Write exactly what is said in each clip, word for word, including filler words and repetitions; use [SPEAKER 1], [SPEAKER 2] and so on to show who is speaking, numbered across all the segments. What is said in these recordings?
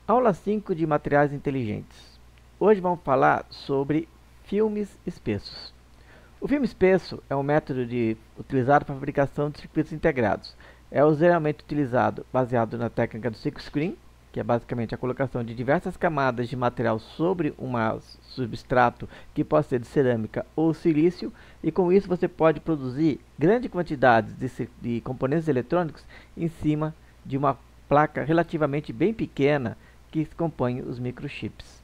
[SPEAKER 1] Aula cinco de materiais inteligentes. Hoje vamos falar sobre filmes espessos. O filme espesso é um método de, utilizado para a fabricação de circuitos integrados. É geralmente utilizado baseado na técnica do silkscreen, que é basicamente a colocação de diversas camadas de material sobre um substrato que pode ser de cerâmica ou silício, e com isso você pode produzir grandes quantidades de, de componentes eletrônicos em cima de uma placa relativamente bem pequena que compõe os microchips.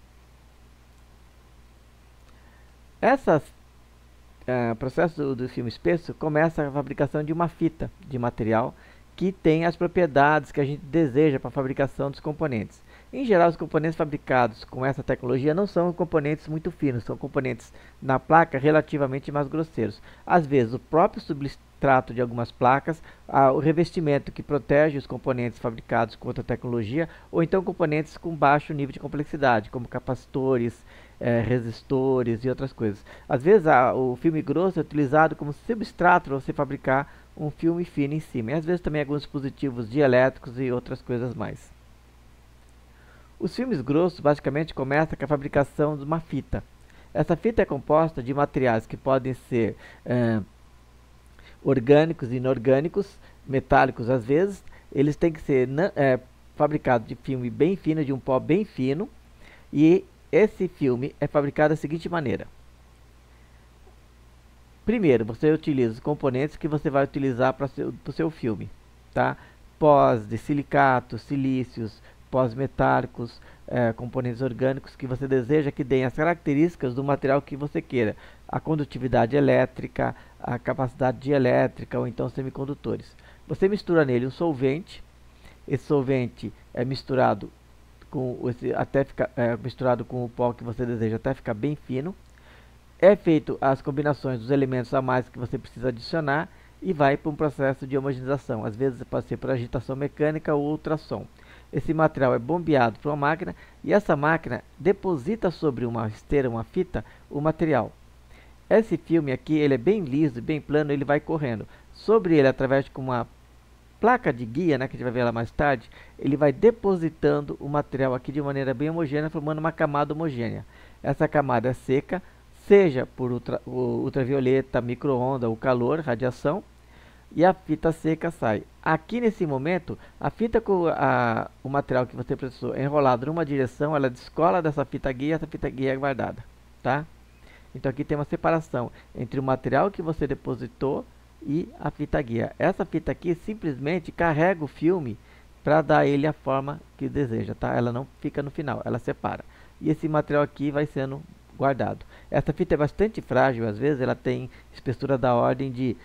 [SPEAKER 1] Esse uh, processo do, do filme espesso começa a fabricação de uma fita de material que tem as propriedades que a gente deseja para a fabricação dos componentes. Em geral, os componentes fabricados com essa tecnologia não são componentes muito finos, são componentes na placa relativamente mais grosseiros. Às vezes, o próprio substrato de algumas placas, ah, o revestimento que protege os componentes fabricados com outra tecnologia, ou então componentes com baixo nível de complexidade, como capacitores, eh, resistores e outras coisas. Às vezes, ah, o filme grosso é utilizado como substrato para você fabricar um filme fino em cima, e às vezes também alguns dispositivos dielétricos e outras coisas mais. Os filmes grossos basicamente começam com a fabricação de uma fita. Essa fita é composta de materiais que podem ser é, orgânicos e inorgânicos, metálicos às vezes. Eles têm que ser é, fabricados de filme bem fino, de um pó bem fino, e esse filme é fabricado da seguinte maneira. Primeiro, você utiliza os componentes que você vai utilizar para o seu filme, tá? Pós de silicatos, silícios, pós-metálicos, é, componentes orgânicos que você deseja que deem as características do material que você queira. A condutividade elétrica, a capacidade dielétrica ou então semicondutores. Você mistura nele um solvente. Esse solvente é misturado com, esse, até ficar, é, misturado com o pó que você deseja até ficar bem fino. É feito as combinações dos elementos a mais que você precisa adicionar e vai para um processo de homogeneização. Às vezes pode ser por agitação mecânica ou ultrassom. Esse material é bombeado para uma máquina e essa máquina deposita sobre uma esteira, uma fita, o material. Esse filme aqui, ele é bem liso, bem plano, ele vai correndo. Sobre ele, através de uma placa de guia, né, que a gente vai ver lá mais tarde, ele vai depositando o material aqui de maneira bem homogênea, formando uma camada homogênea. Essa camada é seca, seja por ultra, ultravioleta, micro-onda, o calor, radiação, e a fita seca sai. Aqui nesse momento, a fita com a, o material que você processou é enrolado numa direção, ela descola dessa fita guia e essa fita guia é guardada, tá? Então aqui tem uma separação entre o material que você depositou e a fita guia. Essa fita aqui simplesmente carrega o filme para dar a ele a forma que deseja, tá? Ela não fica no final, ela separa. E esse material aqui vai sendo guardado. Essa fita é bastante frágil, às vezes ela tem espessura da ordem de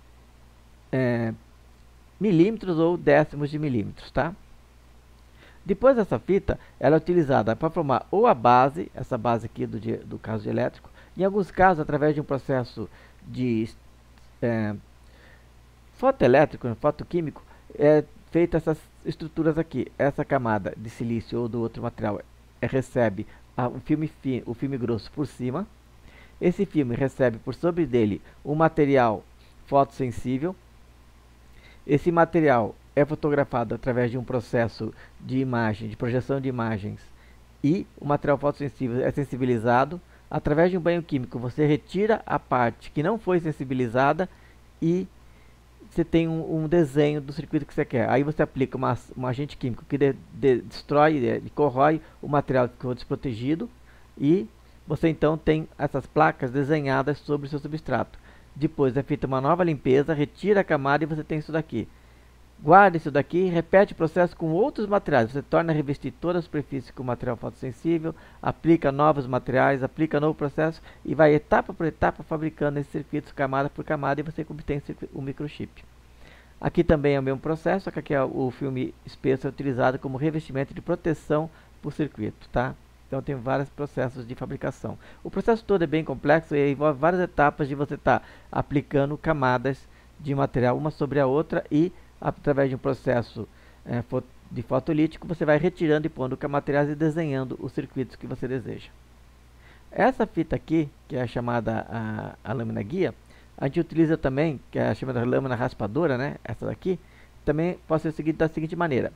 [SPEAKER 1] É, milímetros ou décimos de milímetros, tá? Depois dessa fita, ela é utilizada para formar ou a base, essa base aqui do, do caso elétrico, em alguns casos através de um processo de é, fotoelétrico, fotoquímico, é feita essas estruturas aqui. Essa camada de silício ou do outro material é, recebe a, o, filme fi, o filme grosso por cima. Esse filme recebe por sobre dele um material fotossensível. Esse material é fotografado através de um processo de imagem, de projeção de imagens, e o material fotossensível é sensibilizado. Através de um banho químico, você retira a parte que não foi sensibilizada e você tem um, um desenho do circuito que você quer. Aí você aplica uma, um agente químico que de, de, destrói e de, corrói o material que ficou desprotegido, e você então tem essas placas desenhadas sobre o seu substrato. Depois é feita uma nova limpeza, retira a camada e você tem isso daqui. Guarda isso daqui e repete o processo com outros materiais. Você torna a revestir toda a superfície com material fotossensível, aplica novos materiais, aplica novo processo e vai etapa por etapa fabricando esses circuitos camada por camada, e você obtém o microchip. Aqui também é o mesmo processo, só que aqui é o filme espesso é utilizado como revestimento de proteção para o circuito, tá? Então tem vários processos de fabricação. O processo todo é bem complexo e envolve várias etapas de você estar tá aplicando camadas de material uma sobre a outra, e através de um processo é, de fotolítico você vai retirando e pondo materiais e desenhando os circuitos que você deseja. Essa fita aqui, que é a chamada a, a lâmina guia, a gente utiliza também, que é a chamada lâmina raspadora, né? Essa daqui, também pode ser seguida da seguinte maneira.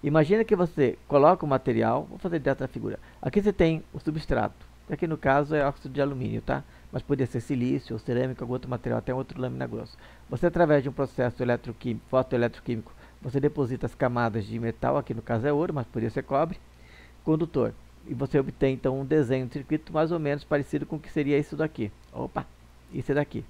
[SPEAKER 1] Imagina que você coloca o material, vou fazer direto a figura. Aqui você tem o substrato, aqui no caso é óxido de alumínio, tá? Mas poderia ser silício ou cerâmica, algum outro material, até outro lâmina grossa. Você, através de um processo eletroquímico, fotoeletroquímico, você deposita as camadas de metal, aqui no caso é ouro, mas poderia ser cobre, condutor. E você obtém então um desenho de circuito mais ou menos parecido com o que seria isso daqui. Opa, isso daqui.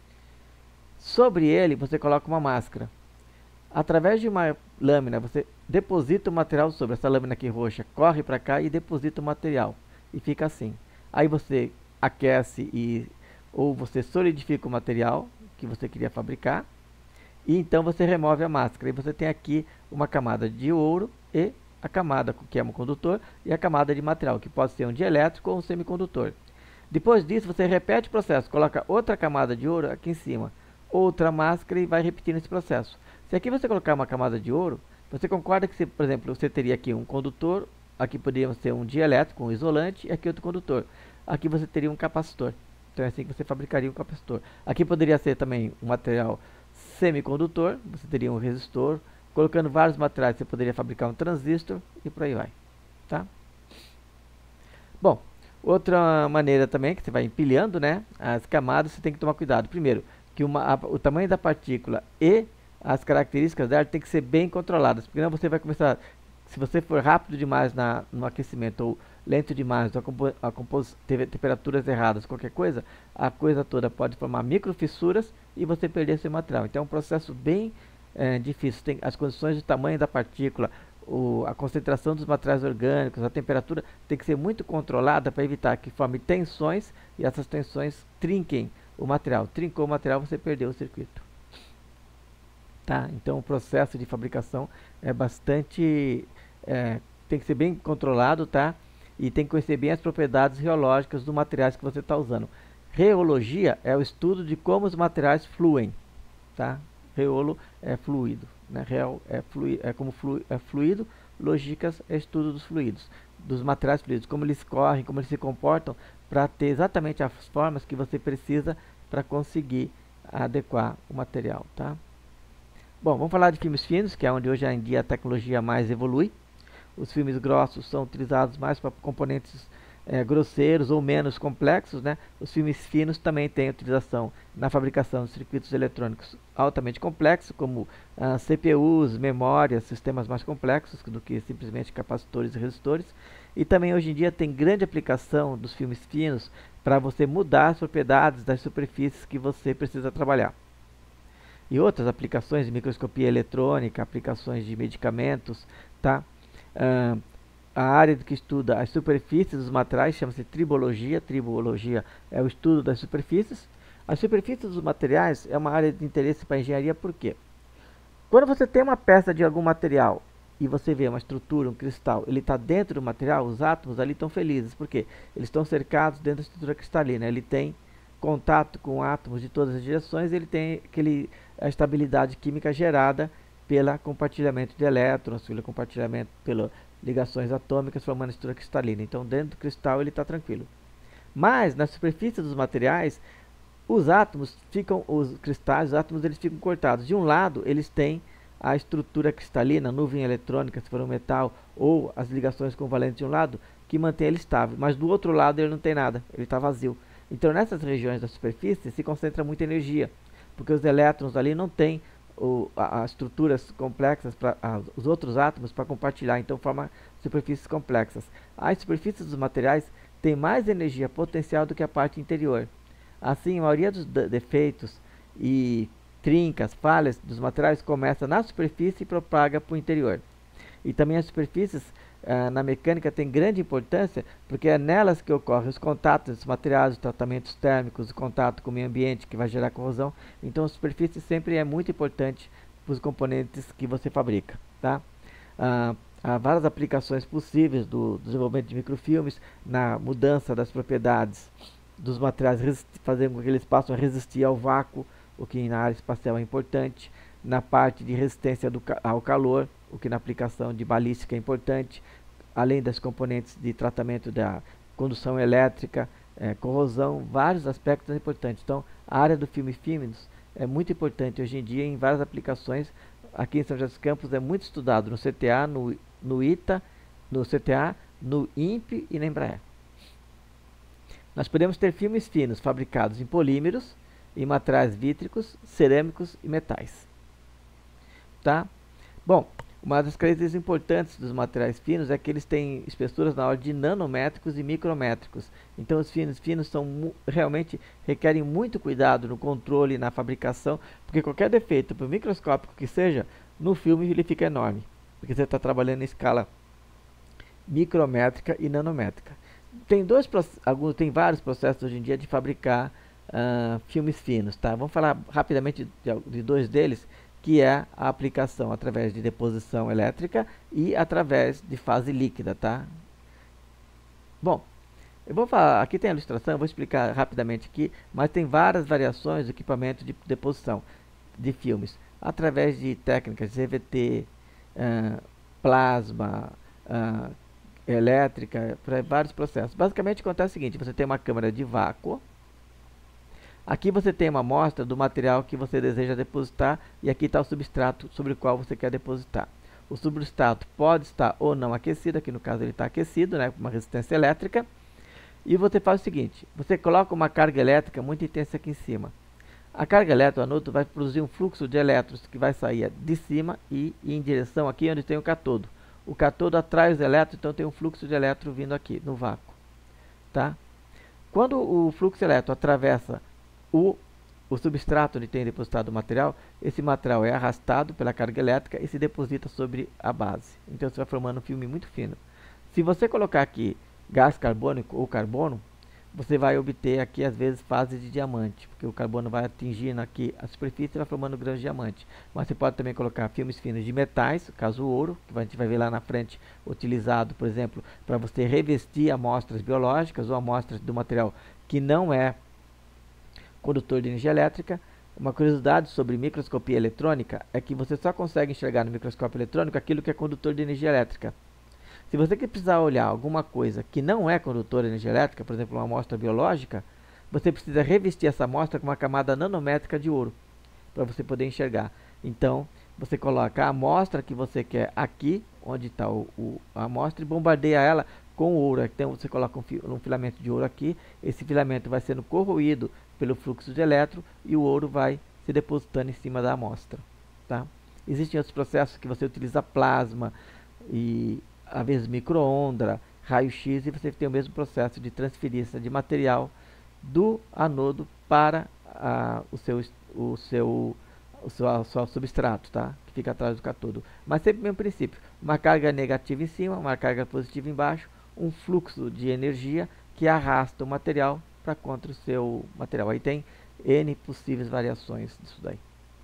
[SPEAKER 1] Sobre ele você coloca uma máscara. Através de uma lâmina você deposita o material sobre essa lâmina aqui roxa, corre para cá e deposita o material. E fica assim. Aí você aquece e ou você solidifica o material que você queria fabricar. E então você remove a máscara. E você tem aqui uma camada de ouro e a camada que é um condutor e a camada de material, que pode ser um dielétrico ou um semicondutor. Depois disso, você repete o processo, coloca outra camada de ouro aqui em cima, outra máscara e vai repetindo esse processo. Se aqui você colocar uma camada de ouro, você concorda que, se, por exemplo, você teria aqui um condutor, aqui poderia ser um dielétrico, um isolante, e aqui outro condutor. Aqui você teria um capacitor. Então é assim que você fabricaria um capacitor. Aqui poderia ser também um material semicondutor, você teria um resistor. Colocando vários materiais, você poderia fabricar um transistor e por aí vai, tá? Bom, outra maneira também que você vai empilhando, né, as camadas, você tem que tomar cuidado. Primeiro, que uma, a, o tamanho da partícula e as características dela tem que ser bem controladas, porque senão você vai começar, se você for rápido demais na, no aquecimento ou lento demais, ou a, compo, a compos, teve temperaturas erradas, qualquer coisa, a coisa toda pode formar microfissuras e você perder seu material. Então é um processo bem É difícil, tem as condições de tamanho da partícula, o, a concentração dos materiais orgânicos, a temperatura tem que ser muito controlada para evitar que forme tensões e essas tensões trinquem o material. Trincou o material, você perdeu o circuito. Tá? Então o processo de fabricação é bastante, é, tem que ser bem controlado, tá? E tem que conhecer bem as propriedades reológicas dos materiais que você está usando. Reologia é o estudo de como os materiais fluem, tá? Reolo é fluido, né? Real é, flui, é como flu, é fluido, lógicas é estudo dos fluidos, dos materiais fluidos, como eles correm, como eles se comportam, para ter exatamente as formas que você precisa para conseguir adequar o material, tá? Bom, vamos falar de filmes finos, que é onde hoje em dia a tecnologia mais evolui. Os filmes grossos são utilizados mais para componentes É, grosseiros ou menos complexos, né? Os filmes finos também têm utilização na fabricação de circuitos eletrônicos altamente complexos, como ah, C P Us, memórias, sistemas mais complexos do que simplesmente capacitores e resistores. E também hoje em dia tem grande aplicação dos filmes finos para você mudar as propriedades das superfícies que você precisa trabalhar. E outras aplicações de microscopia eletrônica, aplicações de medicamentos, tá? Ah, A área que estuda as superfícies dos materiais chama-se tribologia. Tribologia é o estudo das superfícies. As superfícies dos materiais é uma área de interesse para a engenharia, por quê? Quando você tem uma peça de algum material e você vê uma estrutura, um cristal, ele está dentro do material, os átomos ali estão felizes, por quê? Eles estão cercados dentro da estrutura cristalina, ele tem contato com átomos de todas as direções, ele tem aquele, a estabilidade química gerada pelo compartilhamento de elétrons, pelo compartilhamento, pelo ligações atômicas formando a estrutura cristalina. Então dentro do cristal ele está tranquilo. Mas na superfície dos materiais, os átomos ficam, os cristais, os átomos eles ficam cortados. De um lado eles têm a estrutura cristalina, nuvem eletrônica, se for um metal, ou as ligações covalentes de um lado, que mantém ele estável. Mas do outro lado ele não tem nada, ele está vazio. Então nessas regiões da superfície se concentra muita energia, porque os elétrons ali não têm O, a, as estruturas complexas, pra, a, os outros átomos para compartilhar, então forma superfícies complexas. As superfícies dos materiais têm mais energia potencial do que a parte interior. Assim, a maioria dos defeitos e trincas, falhas dos materiais começa na superfície e propaga para o interior. E também as superfícies ah, na mecânica têm grande importância, porque é nelas que ocorrem os contatos dos materiais, os tratamentos térmicos, o contato com o meio ambiente que vai gerar corrosão. Então a superfície sempre é muito importante para os componentes que você fabrica, tá? Ah, há várias aplicações possíveis do, do desenvolvimento de microfilmes na mudança das propriedades dos materiais, fazendo com que eles possam resistir ao vácuo, o que na área espacial é importante, na parte de resistência do, ao calor, o que na aplicação de balística é importante, além das componentes de tratamento da condução elétrica, é, corrosão, vários aspectos são importantes. Então, a área do filme finos é muito importante hoje em dia em várias aplicações, aqui em São José dos Campos é muito estudado no C T A, no, no ITA, no C T A, no INPE e na Embraer. Nós podemos ter filmes finos fabricados em polímeros, em materiais vítricos, cerâmicos e metais. Tá? Bom, uma das características importantes dos materiais finos é que eles têm espessuras na ordem de nanométricos e micrométricos. Então os finos finos são, realmente requerem muito cuidado no controle e na fabricação, porque qualquer defeito, por microscópico que seja, no filme ele fica enorme, porque você está trabalhando em escala micrométrica e nanométrica. Tem, dois, alguns, tem vários processos hoje em dia de fabricar uh, filmes finos. Tá? Vamos falar rapidamente de, de dois deles, que é a aplicação através de deposição elétrica e através de fase líquida, tá? Bom, eu vou falar, aqui tem a ilustração, eu vou explicar rapidamente aqui, mas tem várias variações do equipamento de deposição de filmes, através de técnicas de C V T, uh, plasma, uh, elétrica, para vários processos. Basicamente acontece o seguinte, você tem uma câmara de vácuo. Aqui você tem uma amostra do material que você deseja depositar e aqui está o substrato sobre o qual você quer depositar. O substrato pode estar ou não aquecido, aqui no caso ele está aquecido, né, com uma resistência elétrica. E você faz o seguinte, você coloca uma carga elétrica muito intensa aqui em cima. A carga elétrica, o anodo, vai produzir um fluxo de elétrons que vai sair de cima e ir em direção aqui onde tem o catodo. O catodo atrai os elétrons, então tem um fluxo de elétrons vindo aqui no vácuo. Tá? Quando o fluxo elétrico atravessa O, o substrato onde tem depositado o material, esse material é arrastado pela carga elétrica e se deposita sobre a base. Então você vai formando um filme muito fino. Se você colocar aqui gás carbônico ou carbono, você vai obter aqui às vezes fase de diamante, porque o carbono vai atingindo aqui a superfície e vai formando grãos de diamante. Mas você pode também colocar filmes finos de metais, no caso o ouro, que a gente vai ver lá na frente, utilizado, por exemplo, para você revestir amostras biológicas ou amostras do material que não é condutor de energia elétrica. Uma curiosidade sobre microscopia eletrônica é que você só consegue enxergar no microscópio eletrônico aquilo que é condutor de energia elétrica. Se você precisar olhar alguma coisa que não é condutor de energia elétrica, por exemplo, uma amostra biológica, você precisa revestir essa amostra com uma camada nanométrica de ouro, para você poder enxergar. Então, você coloca a amostra que você quer aqui, onde está o, o, a amostra, e bombardeia ela com ouro. Então, você coloca um, fi, um filamento de ouro aqui, esse filamento vai sendo corroído pelo fluxo de elétron e o ouro vai se depositando em cima da amostra. Tá? Existem outros processos que você utiliza plasma e às vezes micro-ondas, raio-x, e você tem o mesmo processo de transferência de material do anodo para a, o, seu, o, seu, o, seu, o seu substrato, tá? Que fica atrás do catodo. Mas sempre o mesmo princípio, uma carga negativa em cima, uma carga positiva embaixo, um fluxo de energia que arrasta o material para contra o seu material. Aí tem N possíveis variações disso daí.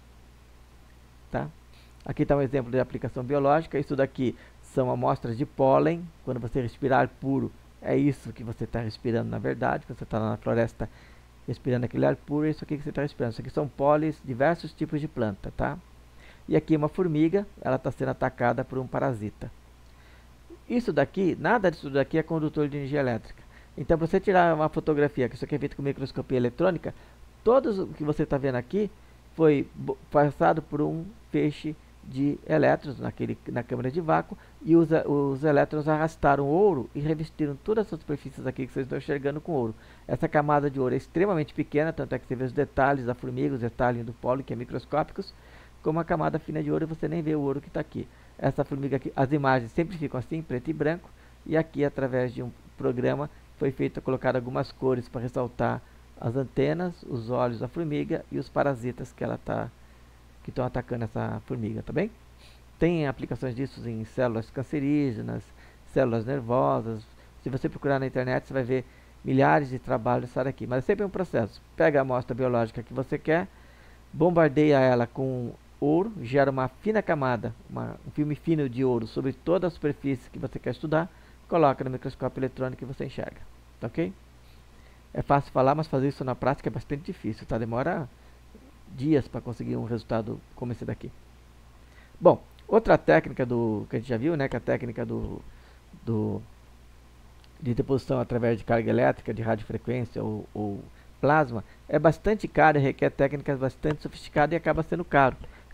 [SPEAKER 1] Tá? Aqui está um exemplo de aplicação biológica. Isso daqui são amostras de pólen. Quando você respirar ar puro, é isso que você está respirando na verdade. Quando você está na floresta respirando aquele ar puro, é isso aqui que você está respirando. Isso aqui são pólenes, diversos tipos de planta. Tá? E aqui uma formiga, ela está sendo atacada por um parasita. Isso daqui, nada disso daqui é condutor de energia elétrica. Então, para você tirar uma fotografia, que isso aqui é feito com microscopia eletrônica, todos o que você está vendo aqui foi passado por um feixe de elétrons naquele, na câmara de vácuo, e os, os elétrons arrastaram ouro e revestiram todas essas superfícies aqui que vocês estão enxergando com ouro. Essa camada de ouro é extremamente pequena, tanto é que você vê os detalhes da formiga, os detalhes do pólen, que é microscópicos, como uma camada fina de ouro, e você nem vê o ouro que está aqui. Essa formiga aqui, as imagens sempre ficam assim, preto e branco, e aqui através de um programa foi feito colocar algumas cores para ressaltar as antenas, os olhos da formiga e os parasitas que ela tá, que estão atacando essa formiga, tá bem? Tem aplicações disso em células cancerígenas, células nervosas. Se você procurar na internet, você vai ver milhares de trabalhos saem aqui. Mas é sempre um processo. Pega a amostra biológica que você quer, bombardeia ela com ouro, gera uma fina camada, uma, um filme fino de ouro sobre toda a superfície que você quer estudar, coloca no microscópio eletrônico e você enxerga, tá ok? É fácil falar, mas fazer isso na prática é bastante difícil, tá? Demora dias para conseguir um resultado como esse daqui. Bom, outra técnica do, que a gente já viu, né, que é a técnica do, do, de deposição através de carga elétrica, de radiofrequência ou, ou plasma, é bastante cara e requer técnicas bastante sofisticadas e acaba sendo caro.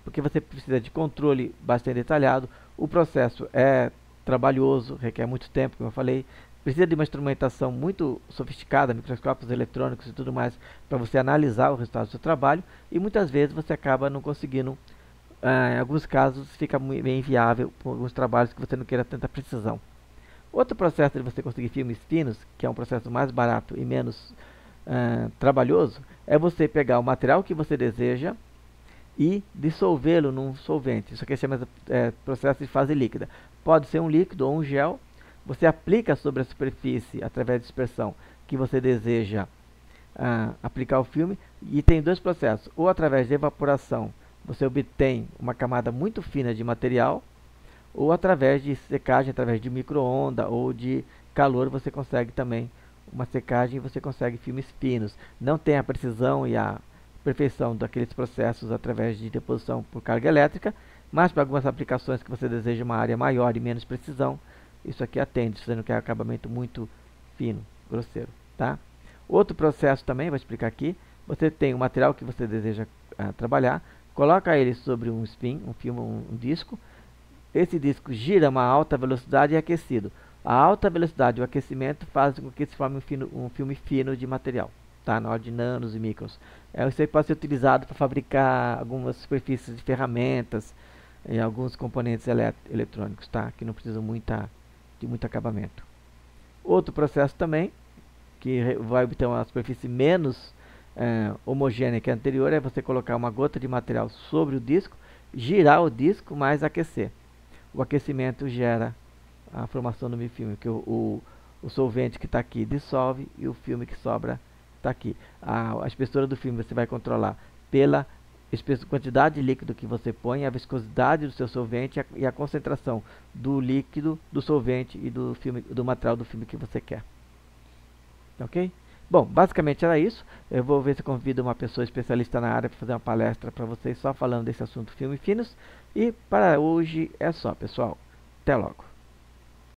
[SPEAKER 1] porque você precisa de controle bastante detalhado. O processo é trabalhoso, requer muito tempo, como eu falei. Precisa de uma instrumentação muito sofisticada, microscópios eletrônicos e tudo mais, para você analisar o resultado do seu trabalho. E muitas vezes você acaba não conseguindo, ah, em alguns casos fica meio inviável por alguns trabalhos que você não queira tanta precisão. Outro processo de você conseguir filmes finos, que é um processo mais barato e menos ah, trabalhoso, é você pegar o material que você deseja e dissolvê-lo num solvente. Isso aqui chama é, processo de fase líquida. Pode ser um líquido ou um gel. Você aplica sobre a superfície, através de dispersão, que você deseja ah, aplicar o filme. E tem dois processos. Ou através de evaporação, você obtém uma camada muito fina de material. Ou através de secagem, através de micro-ondas ou de calor, você consegue também uma secagem e você consegue filmes finos. Não tem a precisão e a perfeição daqueles processos através de deposição por carga elétrica, mas para algumas aplicações que você deseja uma área maior e menos precisão, isso aqui atende, se você não quer acabamento muito fino, grosseiro, tá? Outro processo também, vou explicar aqui, você tem o material que você deseja uh, trabalhar, coloca ele sobre um spin, um filme, um, um disco. Esse disco gira a uma alta velocidade e é aquecido. A alta velocidade e o aquecimento fazem com que se forme um, fino, um filme fino de material, tá? Na ordem de nanos e microns. É, isso aí pode ser utilizado para fabricar algumas superfícies de ferramentas e alguns componentes eletrônicos, tá? Que não precisam muita, de muito acabamento. Outro processo também, que vai obter uma superfície menos é, homogênea que a anterior, é você colocar uma gota de material sobre o disco, girar o disco, mas aquecer. O aquecimento gera a formação do filme, que o, o, o solvente que está aqui dissolve e o filme que sobra está aqui. A, a espessura do filme você vai controlar pela quantidade de líquido que você põe, a viscosidade do seu solvente e a, e a concentração do líquido, do solvente e do, filme, do material do filme que você quer. Ok? Bom, basicamente era isso. Eu vou ver se convido uma pessoa especialista na área para fazer uma palestra para vocês só falando desse assunto filme finos. E para hoje é só, pessoal. Até logo.